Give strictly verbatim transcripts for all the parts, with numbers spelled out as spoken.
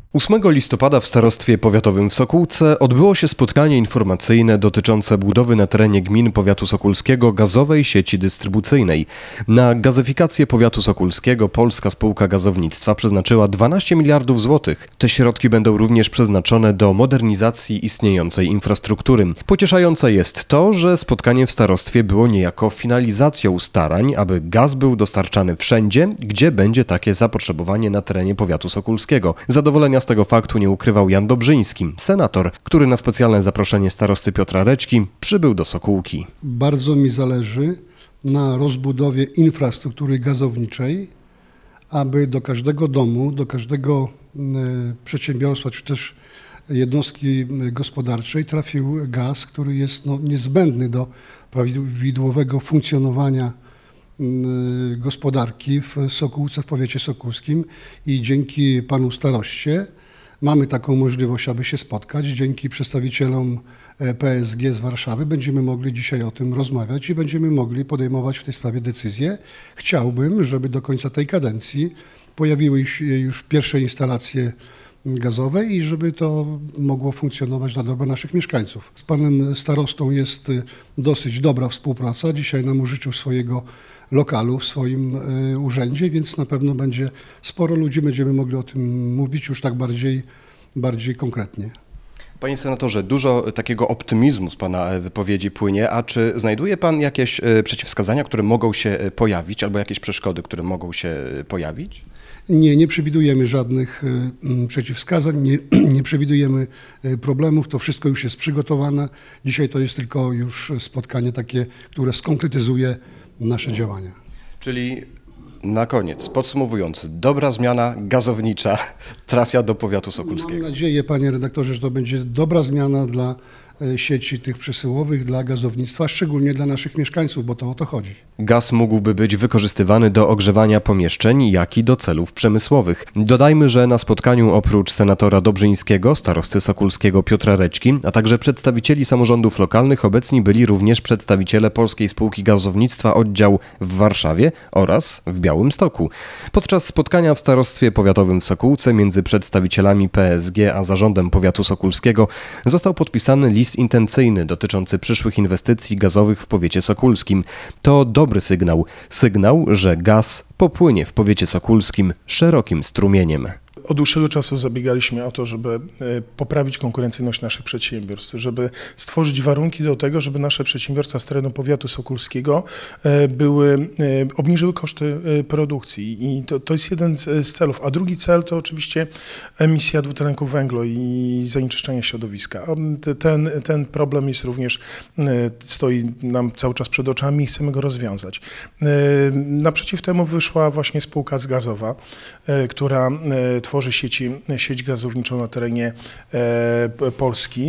ósmego listopada w Starostwie Powiatowym w Sokółce odbyło się spotkanie informacyjne dotyczące budowy na terenie gmin powiatu sokólskiego gazowej sieci dystrybucyjnej. Na gazyfikację powiatu sokólskiego Polska Spółka Gazownictwa przeznaczyła dwanaście miliardów złotych. Te środki będą również przeznaczone do modernizacji istniejącej infrastruktury. Pocieszające jest to, że spotkanie w starostwie było niejako finalizacją starań, aby gaz był dostarczany wszędzie, gdzie będzie takie zapotrzebowanie na terenie powiatu sokólskiego. Zadowolenia z tego faktu nie ukrywał Jan Dobrzyński, senator, który na specjalne zaproszenie starosty Piotra Reczki przybył do Sokółki. Bardzo mi zależy na rozbudowie infrastruktury gazowniczej, aby do każdego domu, do każdego przedsiębiorstwa czy też jednostki gospodarczej trafił gaz, który jest no, niezbędny do prawidłowego funkcjonowania gospodarki w Sokółce, w powiecie sokółskim i dzięki panu staroście mamy taką możliwość, aby się spotkać. Dzięki przedstawicielom P S G z Warszawy będziemy mogli dzisiaj o tym rozmawiać i będziemy mogli podejmować w tej sprawie decyzje. Chciałbym, żeby do końca tej kadencji pojawiły się już pierwsze instalacje gazowe i żeby to mogło funkcjonować dla dobra naszych mieszkańców. Z panem starostą jest dosyć dobra współpraca. Dzisiaj nam użyczył swojego lokalu w swoim urzędzie, więc na pewno będzie sporo ludzi, będziemy mogli o tym mówić już tak bardziej, bardziej konkretnie. Panie senatorze, dużo takiego optymizmu z pana wypowiedzi płynie, a czy znajduje pan jakieś przeciwwskazania, które mogą się pojawić, albo jakieś przeszkody, które mogą się pojawić? Nie, nie przewidujemy żadnych przeciwwskazań, nie, nie przewidujemy problemów, to wszystko już jest przygotowane. Dzisiaj to jest tylko już spotkanie takie, które skonkretyzuje nasze działania. Czyli na koniec, podsumowując, dobra zmiana gazownicza trafia do powiatu sokólskiego. Mam nadzieję, panie redaktorze, że to będzie dobra zmiana dla sieci tych przesyłowych, dla gazownictwa, szczególnie dla naszych mieszkańców, bo to o to chodzi. Gaz mógłby być wykorzystywany do ogrzewania pomieszczeń, jak i do celów przemysłowych. Dodajmy, że na spotkaniu oprócz senatora Dobrzyńskiego, starosty sokólskiego Piotra Reczki, a także przedstawicieli samorządów lokalnych obecni byli również przedstawiciele Polskiej Spółki Gazownictwa oddział w Warszawie oraz w Białymstoku. Podczas spotkania w Starostwie Powiatowym w Sokółce między przedstawicielami P S G a zarządem powiatu sokólskiego został podpisany list intencyjny dotyczący przyszłych inwestycji gazowych w powiecie sokólskim. To dobry sygnał. Sygnał, że gaz popłynie w powiecie sokólskim szerokim strumieniem. Od dłuższego czasu zabiegaliśmy o to, żeby poprawić konkurencyjność naszych przedsiębiorstw, żeby stworzyć warunki do tego, żeby nasze przedsiębiorstwa z terenu powiatu sokólskiego były, obniżyły koszty produkcji i to, to jest jeden z celów. A drugi cel to oczywiście emisja dwutlenku węgla i zanieczyszczenie środowiska. Ten, ten problem jest również, stoi nam cały czas przed oczami i chcemy go rozwiązać. Naprzeciw temu wyszła właśnie spółka gazowa, która tworzy tworzy sieci, sieć gazowniczą na terenie e, Polski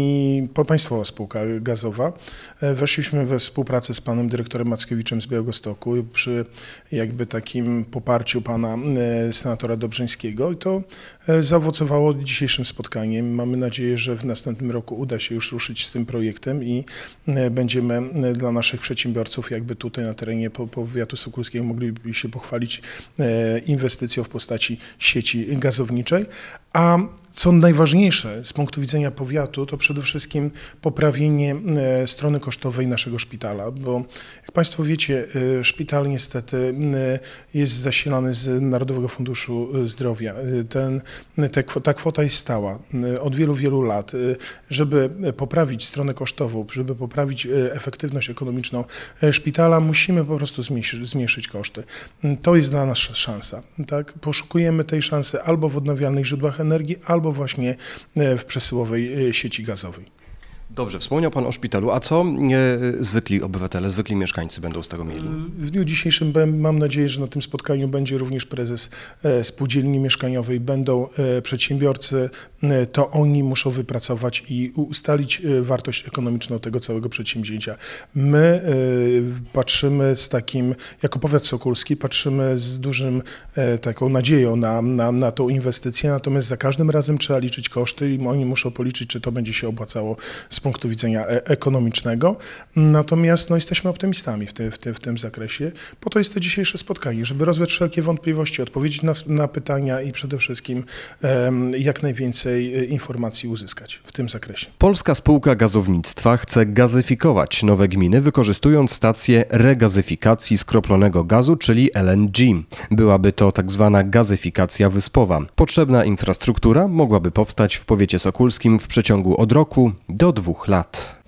i państwowa spółka gazowa. E, weszliśmy we współpracę z panem dyrektorem Mackiewiczem z Białegostoku przy jakby takim poparciu pana e, senatora Dobrzyńskiego i to e, zaowocowało dzisiejszym spotkaniem. Mamy nadzieję, że w następnym roku uda się już ruszyć z tym projektem i e, będziemy e, dla naszych przedsiębiorców jakby tutaj na terenie powiatu sokólskiego mogli się pochwalić e, inwestycją w postaci sieci gazowniczej, a co najważniejsze z punktu widzenia powiatu, to przede wszystkim poprawienie e, strony kosztowej naszego szpitala, bo jak państwo wiecie, e, szpital niestety e, jest zasilany z Narodowego Funduszu Zdrowia. E, ten, te, ta kwota jest stała e, od wielu, wielu lat. E, żeby poprawić stronę kosztową, żeby poprawić e, efektywność ekonomiczną e, szpitala, musimy po prostu zmniejszyć, zmniejszyć koszty. E, to jest dla nas szansa. Tak? Poszukujemy tej szansy albo w odnawialnych źródłach energii, albo właśnie w przesyłowej sieci gazowej. Dobrze, wspomniał pan o szpitalu, a co e, zwykli obywatele, zwykli mieszkańcy będą z tego mieli? W dniu dzisiejszym mam nadzieję, że na tym spotkaniu będzie również prezes e, spółdzielni mieszkaniowej, będą e, przedsiębiorcy, e, to oni muszą wypracować i ustalić e, wartość ekonomiczną tego całego przedsięwzięcia. My e, patrzymy z takim, jako powiat sokólski, patrzymy z dużym e, taką nadzieją na, na, na tą inwestycję, natomiast za każdym razem trzeba liczyć koszty i oni muszą policzyć, czy to będzie się opłacało z punktu widzenia e- ekonomicznego. Natomiast no, jesteśmy optymistami w, ty, w, ty, w tym zakresie. Po to jest to dzisiejsze spotkanie, żeby rozwiać wszelkie wątpliwości, odpowiedzieć na, na pytania i przede wszystkim um, jak najwięcej informacji uzyskać w tym zakresie. Polska Spółka Gazownictwa chce gazyfikować nowe gminy, wykorzystując stację regazyfikacji skroplonego gazu, czyli L N G. Byłaby to tak zwana gazyfikacja wyspowa. Potrzebna infrastruktura mogłaby powstać w powiecie sokólskim w przeciągu od roku do dwóch lat.